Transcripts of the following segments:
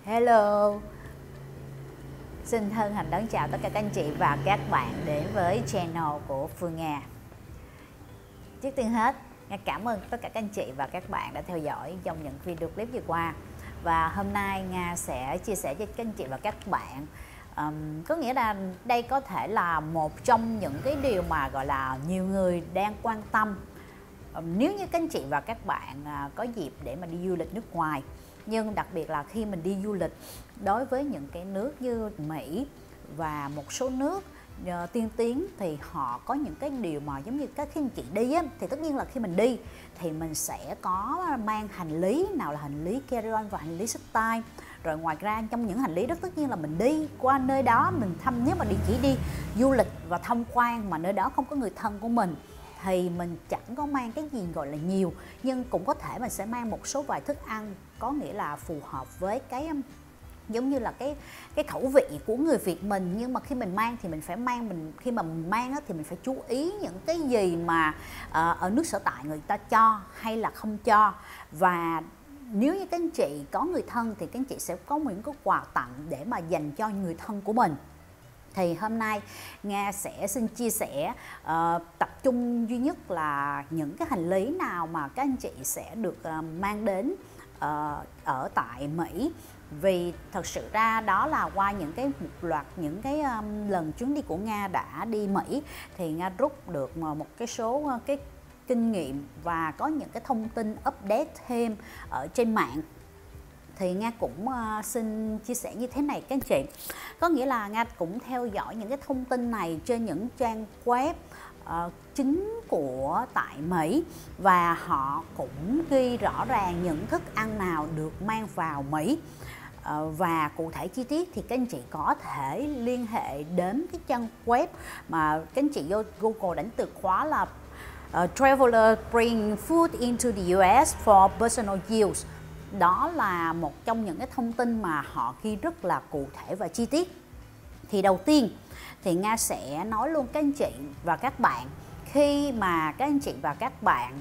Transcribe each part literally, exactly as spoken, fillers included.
Hello, xin thân hành đón chào tất cả các anh chị và các bạn đến với channel của Phương Nga. Trước tiên hết, Nga cảm ơn tất cả các anh chị và các bạn đã theo dõi trong những video clip vừa qua. Và hôm nay Nga sẽ chia sẻ với các anh chị và các bạn, um, có nghĩa là đây có thể là một trong những cái điều mà gọi là nhiều người đang quan tâm. Um, nếu như các anh chị và các bạn uh, có dịp để mà đi du lịch nước ngoài, nhưng đặc biệt là khi mình đi du lịch đối với những cái nước như Mỹ và một số nước uh, tiên tiến, thì họ có những cái điều mà giống như các khi anh chị đi á, thì tất nhiên là khi mình đi thì mình sẽ có mang hành lý, nào là hành lý carry-on và hành lý xách tay. Rồi ngoài ra trong những hành lý đó, tất nhiên là mình đi qua nơi đó mình thăm, nếu mà đi chỉ đi du lịch và tham quan mà nơi đó không có người thân của mình thì mình chẳng có mang cái gì gọi là nhiều, nhưng cũng có thể mình sẽ mang một số vài thức ăn, có nghĩa là phù hợp với cái giống như là cái cái khẩu vị của người Việt mình. Nhưng mà khi mình mang thì mình phải mang mình khi mà mình mang á, thì mình phải chú ý những cái gì mà uh, ở nước sở tại người ta cho hay là không cho. Và nếu như các anh chị có người thân thì các anh chị sẽ có những cái quà tặng để mà dành cho người thân của mình. Thì hôm nay Nga sẽ xin chia sẻ uh, tập trung duy nhất là những cái hành lý nào mà các anh chị sẽ được uh, mang đến uh, ở tại Mỹ. Vì thật sự ra đó là qua những cái một loạt những cái um, lần chuyến đi của Nga đã đi Mỹ, thì Nga rút được một cái số uh, cái kinh nghiệm và có những cái thông tin update thêm ở trên mạng. Thì Nga cũng uh, xin chia sẻ như thế này các anh chị. Có nghĩa là Nga cũng theo dõi những cái thông tin này trên những trang web uh, chính của tại Mỹ, và họ cũng ghi rõ ràng những thức ăn nào được mang vào Mỹ. Uh, và cụ thể chi tiết thì các anh chị có thể liên hệ đến cái trang web mà các anh chị vô Google đánh từ khóa là uh, Traveler bring food into the u ét for personal use. Đó là một trong những cái thông tin mà họ ghi rất là cụ thể và chi tiết. Thì đầu tiên thì Nga sẽ nói luôn các anh chị và các bạn, khi mà các anh chị và các bạn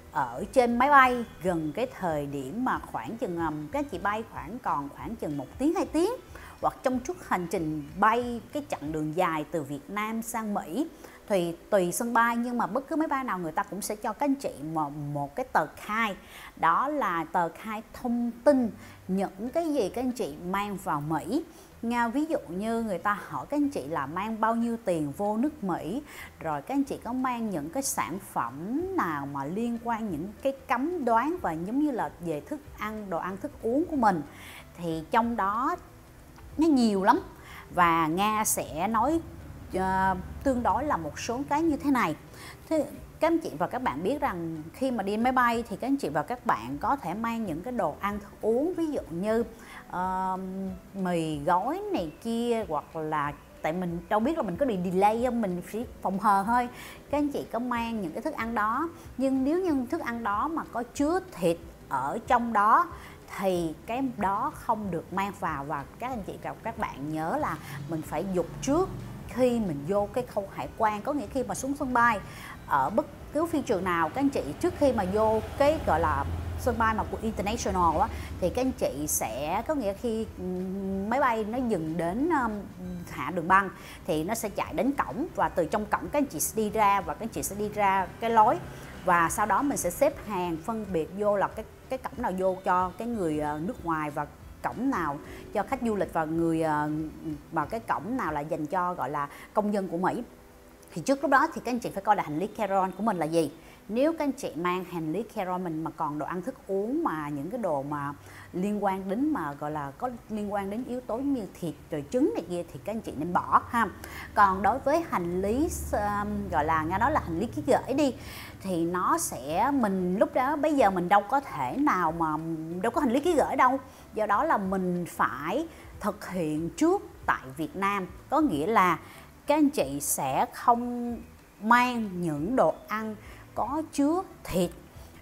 ở trên máy bay gần cái thời điểm mà khoảng chừng các anh chị bay khoảng còn khoảng chừng một tiếng hai tiếng, hoặc trong suốt hành trình bay cái chặng đường dài từ Việt Nam sang Mỹ, thì tùy sân bay, nhưng mà bất cứ máy bay nào người ta cũng sẽ cho các anh chị một, một cái tờ khai. Đó là tờ khai thông tin những cái gì các anh chị mang vào Mỹ. Nga ví dụ như người ta hỏi các anh chị là mang bao nhiêu tiền vô nước Mỹ, rồi các anh chị có mang những cái sản phẩm nào mà liên quan những cái cấm đoán và giống như là về thức ăn, đồ ăn thức uống của mình, thì trong đó nó nhiều lắm. Và Nga sẽ nói uh, tương đối là một số cái như thế này. Thế các anh chị và các bạn biết rằng khi mà đi máy bay thì các anh chị và các bạn có thể mang những cái đồ ăn thức uống, ví dụ như uh, mì gói này kia, hoặc là tại mình đâu biết là mình có bị delay không, mình chỉ phòng hờ thôi. Các anh chị có mang những cái thức ăn đó, nhưng nếu như thức ăn đó mà có chứa thịt ở trong đó thì cái đó không được mang vào. Và các anh chị và các bạn nhớ là mình phải dục trước khi mình vô cái khâu hải quan. Có nghĩa khi mà xuống sân bay ở bất cứ phi trường nào, các anh chị trước khi mà vô cái gọi là sân bay mà của international á, thì các anh chị sẽ có nghĩa khi máy bay nó dừng đến um, hạ đường băng thì nó sẽ chạy đến cổng, và từ trong cổng các anh chị sẽ đi ra, và các anh chị sẽ đi ra cái lối, và sau đó mình sẽ xếp hàng phân biệt vô là cái cái cổng nào vô cho cái người uh, nước ngoài, và cổng nào cho khách du lịch, và người uh, và cái cổng nào là dành cho gọi là công dân của Mỹ. Thì trước lúc đó thì các anh chị phải coi là hành lý carry-on của mình là gì. Nếu các anh chị mang hành lý carry-on mình mà còn đồ ăn thức uống, mà những cái đồ mà liên quan đến mà gọi là có liên quan đến yếu tố như thịt rồi trứng này kia thì các anh chị nên bỏ ha. Còn đối với hành lý um, gọi là Nga nói là hành lý ký gửi đi, thì nó sẽ mình lúc đó bây giờ mình đâu có thể nào mà đâu có hành lý ký gửi đâu, do đó là mình phải thực hiện trước tại Việt Nam. Có nghĩa là các anh chị sẽ không mang những đồ ăn có chứa thịt,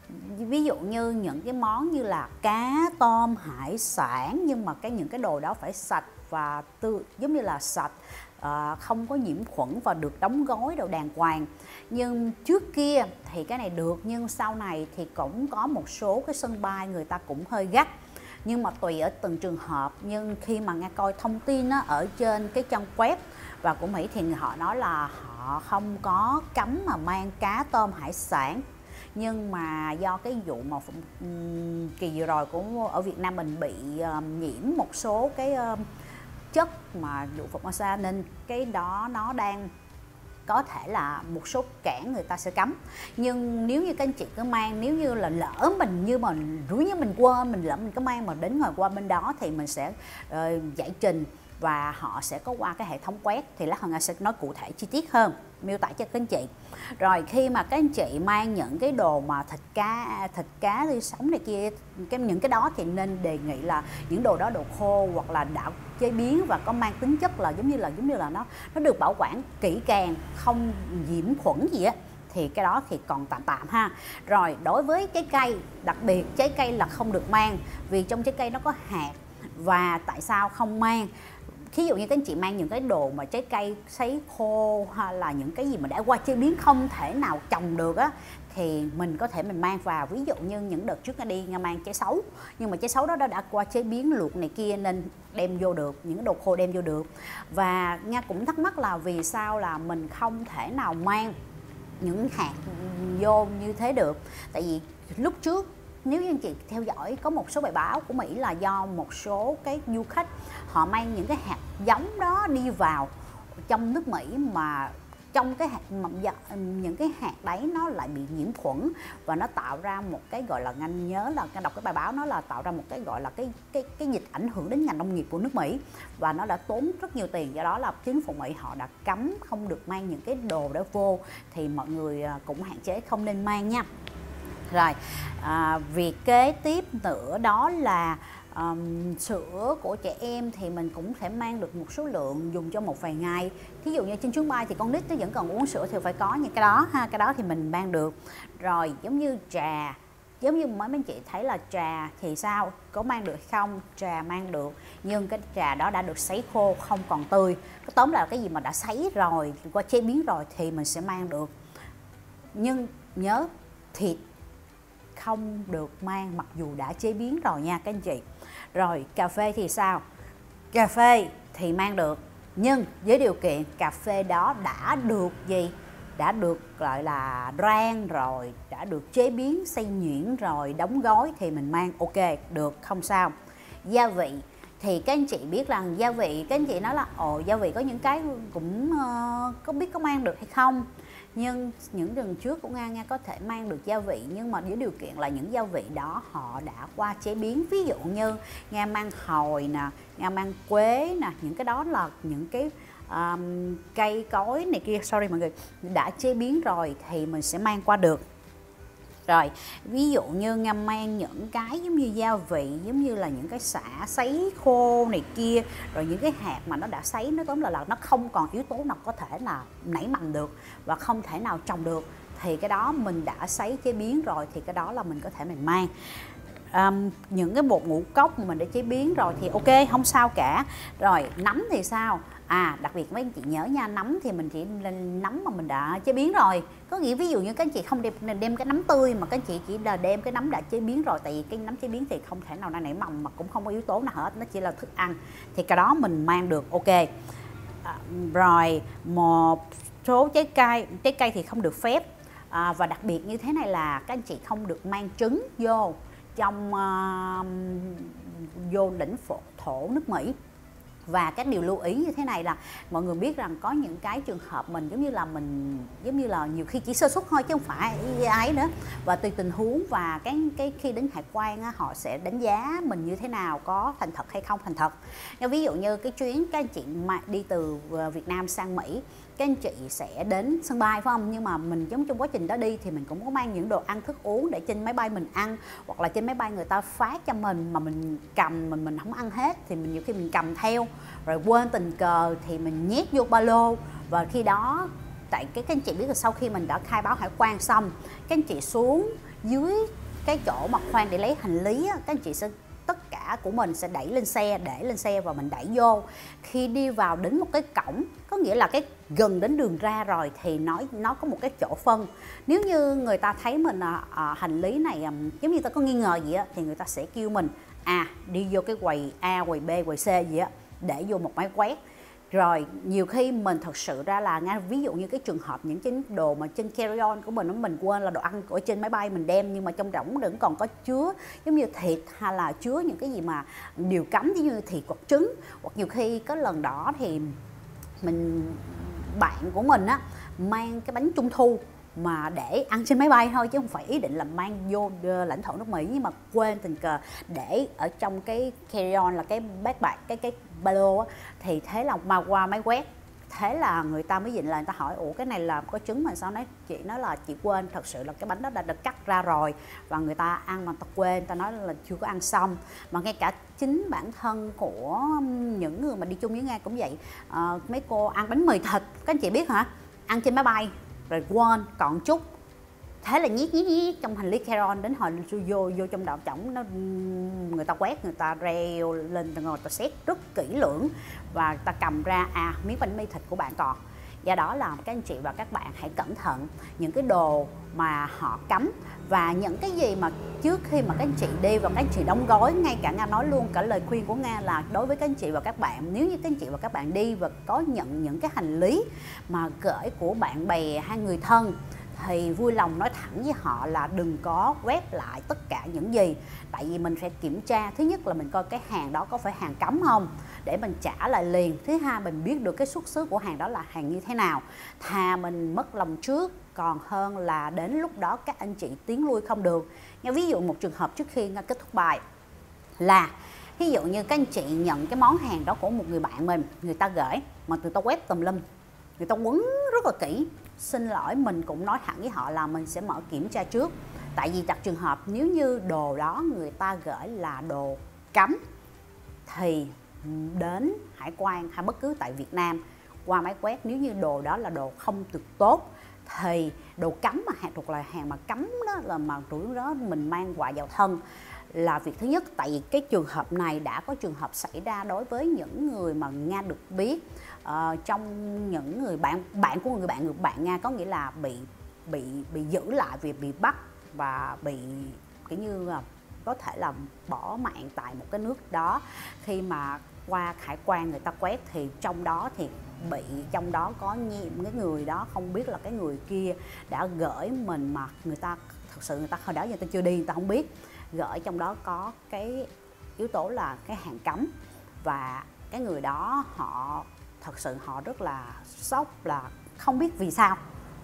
ví dụ như những cái món như là cá, tôm, hải sản, nhưng mà cái những cái đồ đó phải sạch và tươi, giống như là sạch, à, không có nhiễm khuẩn và được đóng gói đồ đàng hoàng. Nhưng trước kia thì cái này được, nhưng sau này thì cũng có một số cái sân bay người ta cũng hơi gắt. nhưng mà tùy ở từng trường hợp. Nhưng khi mà nghe coi thông tin á, ở trên cái trang web và của Mỹ thì họ nói là họ không có cấm mà mang cá tôm hải sản, nhưng mà do cái vụ mà um, kỳ vừa rồi của ở Việt Nam mình bị um, nhiễm một số cái um, chất mà vụ Formosa nên cái đó nó đang có thể là một số cảng người ta sẽ cấm. Nhưng nếu như các anh chị cứ mang, nếu như là lỡ mình như mà rủi như mình quên, mình lỡ mình có mang mà đến ngoài qua bên đó thì mình sẽ uh, giải trình và họ sẽ có qua cái hệ thống quét, thì lát hồi Nga sẽ nói cụ thể chi tiết hơn, miêu tả cho các anh chị. Rồi khi mà các anh chị mang những cái đồ mà thịt cá, thịt cá tươi sống này kia, cái những cái đó thì nên đề nghị là những đồ đó đồ khô hoặc là đã chế biến và có mang tính chất là giống như là giống như là nó nó được bảo quản kỹ càng, không nhiễm khuẩn gì á, thì cái đó thì còn tạm tạm ha. Rồi đối với trái cây, đặc biệt trái cây là không được mang, vì trong trái cây nó có hạt. Và tại sao không mang? Ví dụ như các anh chị mang những cái đồ mà trái cây sấy khô hay là những cái gì mà đã qua chế biến không thể nào trồng được á, thì mình có thể mình mang vào. Ví dụ như những đợt trước Nga đi Nga mang trái sấu, nhưng mà trái sấu đó đã qua chế biến luộc này kia nên đem vô được, những đồ khô đem vô được. Và Nga cũng thắc mắc là vì sao là mình không thể nào mang những hạt vô như thế được. Tại vì lúc trước nếu như anh chị theo dõi có một số bài báo của Mỹ là do một số cái du khách họ mang những cái hạt giống đó đi vào trong nước Mỹ, mà trong cái hạt những cái hạt đấy nó lại bị nhiễm khuẩn và nó tạo ra một cái gọi là, anh nhớ là đọc cái bài báo nó là tạo ra một cái gọi là cái cái cái dịch ảnh hưởng đến ngành nông nghiệp của nước Mỹ, và nó đã tốn rất nhiều tiền. Do đó là chính phủ Mỹ họ đã cấm không được mang những cái đồ đó vô, thì mọi người cũng hạn chế không nên mang nha. Rồi à, việc kế tiếp nữa đó là um, sữa của trẻ em thì mình cũng thể mang được một số lượng dùng cho một vài ngày. Thí dụ như trên chuyến bay thì con nít nó vẫn còn uống sữa thì phải có những cái đó ha, cái đó thì mình mang được. Rồi giống như trà, giống như mấy anh chị thấy là trà thì sao, có mang được không? Trà mang được, nhưng cái trà đó đã được sấy khô, không còn tươi. Cái tóm là cái gì mà đã sấy rồi, qua chế biến rồi thì mình sẽ mang được. Nhưng nhớ thịt không được mang mặc dù đã chế biến rồi nha các anh chị. Rồi cà phê thì sao? Cà phê thì mang được, nhưng với điều kiện cà phê đó đã được gì? Đã được gọi là rang rồi, đã được chế biến xay nhuyễn rồi, đóng gói thì mình mang ok, được, không sao. Gia vị thì các anh chị biết rằng gia vị, các anh chị nói là ồ gia vị có những cái cũng uh, có biết có mang được hay không. Nhưng những lần trước của Nga, Nga có thể mang được gia vị, nhưng mà với điều kiện là những gia vị đó họ đã qua chế biến. Ví dụ như Nga mang hồi nè, Nga mang quế nè, những cái đó là những cái um, cây cối này kia, sorry mọi người, đã chế biến rồi thì mình sẽ mang qua được. Rồi ví dụ như Nga mang những cái giống như gia vị, giống như là những cái sả sấy khô này kia, rồi những cái hạt mà nó đã sấy, nó tóm là, là nó không còn yếu tố nào có thể là nảy mầm được và không thể nào trồng được, thì cái đó mình đã sấy chế biến rồi thì cái đó là mình có thể mình mang. Um, những cái bột ngũ cốc mà mình đã chế biến rồi thì ok, không sao cả. Rồi nấm thì sao? À đặc biệt mấy anh chị nhớ nha, nấm thì mình chỉ lên nấm mà mình đã chế biến rồi. Có nghĩa ví dụ như các anh chị không đem, đem cái nấm tươi mà các anh chị chỉ là đem cái nấm đã chế biến rồi, tại vì cái nấm chế biến thì không thể nào nảy mầm mà cũng không có yếu tố nào hết, nó chỉ là thức ăn, thì cái đó mình mang được ok. À, rồi một số trái cây, trái cây thì không được phép. À, và đặc biệt như thế này là các anh chị không được mang trứng vô trong uh, vô lãnh thổ, thổ nước Mỹ. Và cái điều lưu ý như thế này là mọi người biết rằng có những cái trường hợp mình giống như là mình giống như là nhiều khi chỉ sơ suất thôi chứ không phải ấy nữa, và tùy tình huống và cái cái khi đến hải quan á, họ sẽ đánh giá mình như thế nào, có thành thật hay không thành thật. Ví dụ như cái chuyến các anh chị mà đi từ Việt Nam sang Mỹ, các anh chị sẽ đến sân bay phải không, nhưng mà mình giống trong quá trình đó đi thì mình cũng có mang những đồ ăn thức uống để trên máy bay mình ăn, hoặc là trên máy bay người ta phát cho mình mà mình cầm mình mình không ăn hết thì mình nhiều khi mình cầm theo rồi quên tình cờ thì mình nhét vô ba lô. Và khi đó tại cái các anh chị biết là sau khi mình đã khai báo hải quan xong, các anh chị xuống dưới cái chỗ mặt khoang để lấy hành lý á, các anh chị sẽ tất cả cả của mình sẽ đẩy lên xe, để lên xe và mình đẩy vô. Khi đi vào đến một cái cổng, có nghĩa là cái gần đến đường ra rồi, thì nó nó có một cái chỗ phân. Nếu như người ta thấy mình à, à, hành lý này à, giống như ta có nghi ngờ gì á, thì người ta sẽ kêu mình à đi vô cái quầy A, quầy B, quầy C gì á, để vô một máy quét. Rồi nhiều khi mình thật sự ra là nha, ví dụ như cái trường hợp những cái đồ mà trên carry on của mình, mình quên là đồ ăn ở trên máy bay mình đem, nhưng mà trong rỗng vẫn còn có chứa giống như thịt hay là chứa những cái gì mà điều cấm, ví như thịt hoặc trứng. Hoặc nhiều khi có lần đó thì mình bạn của mình á mang cái bánh trung thu mà để ăn trên máy bay thôi, chứ không phải ý định là mang vô lãnh thổ nước Mỹ, nhưng mà quên tình cờ để ở trong cái carry on là cái bag bag, cái cái ba lô á. Thì thế là mà qua máy quét, thế là người ta mới dịnh là người ta hỏi ủa cái này là có trứng mà sao? Nói chị nói là chị quên, thật sự là cái bánh đó đã được cắt ra rồi và người ta ăn mà ta quên, ta nói là chưa có ăn xong. Mà ngay cả chính bản thân của những người mà đi chung với Nga cũng vậy. À, mấy cô ăn bánh mì thịt, các anh chị biết hả, ăn trên máy bay rồi quên còn chút, thế là nhít nhít nhít trong hành lý carry-on, đến hồi vô vô trong đạo trọng nó người ta quét, người ta reo lên, người ta xét rất kỹ lưỡng và ta cầm ra à miếng bánh mì thịt của bạn còn. Do đó là các anh chị và các bạn hãy cẩn thận những cái đồ mà họ cấm, và những cái gì mà trước khi mà các anh chị đi và các anh chị đóng gói. Ngay cả Nga nói luôn, cả lời khuyên của Nga là đối với các anh chị và các bạn, nếu như các anh chị và các bạn đi và có nhận những cái hành lý mà gửi của bạn bè hay người thân, thì vui lòng nói thẳng với họ là đừng có quét lại tất cả những gì. Tại vì mình phải kiểm tra, thứ nhất là mình coi cái hàng đó có phải hàng cấm không, để mình trả lại liền. Thứ hai, mình biết được cái xuất xứ của hàng đó là hàng như thế nào. Thà mình mất lòng trước còn hơn là đến lúc đó các anh chị tiến lui không được. Nha, ví dụ một trường hợp trước khi Nga kết thúc bài là ví dụ như các anh chị nhận cái món hàng đó của một người bạn mình, người ta gửi mà người ta quét tùm lum, người ta quấn rất là kỹ. Xin lỗi, mình cũng nói thẳng với họ là mình sẽ mở kiểm tra trước. Tại vì đặt trường hợp nếu như đồ đó người ta gửi là đồ cấm, thì đến hải quan hay bất cứ tại Việt Nam qua máy quét, nếu như đồ đó là đồ không được tốt, thì đồ cấm mà hàng thuộc là hàng mà cấm đó, là mà rủi đó mình mang họa vào thân là việc thứ nhất. Tại vì cái trường hợp này đã có trường hợp xảy ra đối với những người mà Nga được biết, uh, trong những người bạn bạn của người bạn người bạn Nga, có nghĩa là bị bị bị giữ lại vì bị bắt và bị kiểu như là có thể là bỏ mạng tại một cái nước đó. Khi mà qua hải quan người ta quét thì trong đó thì bị trong đó có nhiều cái người đó không biết là cái người kia đã gửi mình, mà người ta thật sự người ta hồi đó người ta chưa đi, người ta không biết gửi trong đó có cái yếu tố là cái hàng cấm. Và cái người đó họ thật sự họ rất là sốc, là không biết vì sao,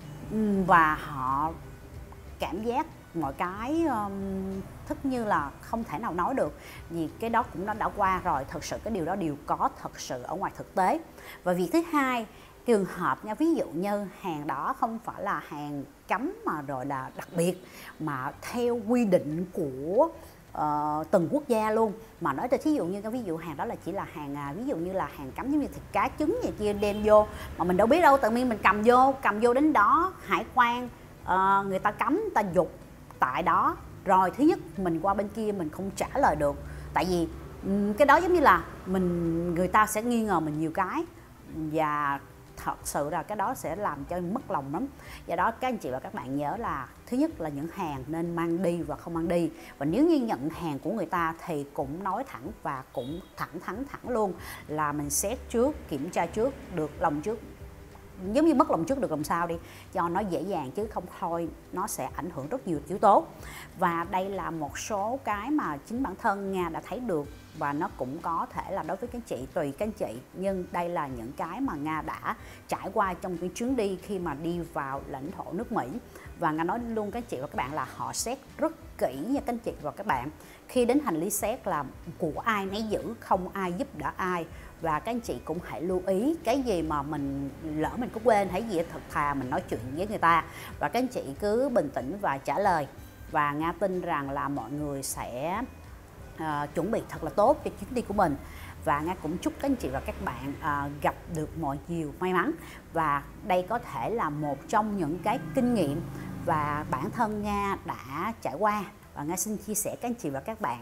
và họ cảm giác mọi cái um, thức như là không thể nào nói được, vì cái đó cũng đã đã qua rồi. Thật sự cái điều đó đều có thật sự ở ngoài thực tế. Và việc thứ hai, trường hợp nha, ví dụ như hàng đó không phải là hàng cấm mà rồi là đặc biệt, mà theo quy định của uh, từng quốc gia luôn, mà nói cho thí dụ như cái ví dụ hàng đó là chỉ là hàng à, ví dụ như là hàng cấm giống như thịt cá trứng này kia đem vô mà mình đâu biết đâu, tự nhiên mình cầm vô cầm vô đến đó hải quan uh, người ta cấm, người ta giục tại đó, rồi thứ nhất mình qua bên kia mình không trả lời được, tại vì cái đó giống như là mình người ta sẽ nghi ngờ mình nhiều cái, và thật sự là cái đó sẽ làm cho mất lòng lắm. Do đó các anh chị và các bạn nhớ là thứ nhất là những hàng nên mang đi và không mang đi, và nếu như nhận hàng của người ta thì cũng nói thẳng và cũng thẳng thắn thẳng luôn là mình xét trước, kiểm tra trước, được lòng trước, giống như mất lòng trước được lòng sau đi, cho nó dễ dàng, chứ không thôi nó sẽ ảnh hưởng rất nhiều yếu tố. Và đây là một số cái mà chính bản thân Nga đã thấy được, và nó cũng có thể là đối với các anh chị, tùy các anh chị, nhưng đây là những cái mà Nga đã trải qua trong cái chuyến đi khi mà đi vào lãnh thổ nước Mỹ. Và Nga nói luôn các anh chị và các bạn là họ xét rất kỹ nha các anh chị và các bạn. Khi đến hành lý xét là của ai nấy giữ, không ai giúp đỡ ai. Và các anh chị cũng hãy lưu ý cái gì mà mình lỡ mình có quên hay gì thật thà mình nói chuyện với người ta, và các anh chị cứ bình tĩnh và trả lời. Và Nga tin rằng là mọi người sẽ uh, chuẩn bị thật là tốt cho chuyến đi của mình. Và Nga cũng chúc các anh chị và các bạn uh, gặp được mọi nhiều may mắn. Và đây có thể là một trong những cái kinh nghiệm và bản thân Nga đã trải qua, và Nga xin chia sẻ các anh chị và các bạn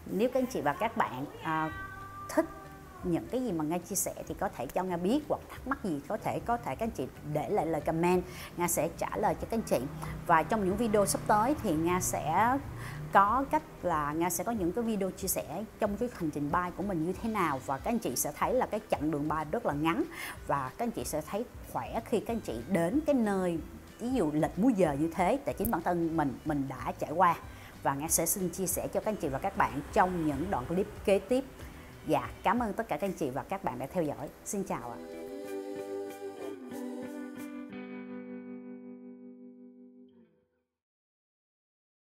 Nếu các anh chị và các bạn à, thích những cái gì mà Nga chia sẻ thì có thể cho Nga biết, hoặc thắc mắc gì có thể có thể các anh chị để lại lời comment, Nga sẽ trả lời cho các anh chị. Và trong những video sắp tới thì Nga sẽ có cách là Nga sẽ có những cái video chia sẻ trong cái hành trình bay của mình như thế nào, và các anh chị sẽ thấy là cái chặng đường bay rất là ngắn, và các anh chị sẽ thấy khỏe khi các anh chị đến cái nơi ví dụ lệch múi giờ như thế, tại chính bản thân mình mình đã trải qua. Và Nga sẽ xin chia sẻ cho các anh chị và các bạn trong những đoạn clip kế tiếp. Dạ, cảm ơn tất cả các anh chị và các bạn đã theo dõi. Xin chào ạ.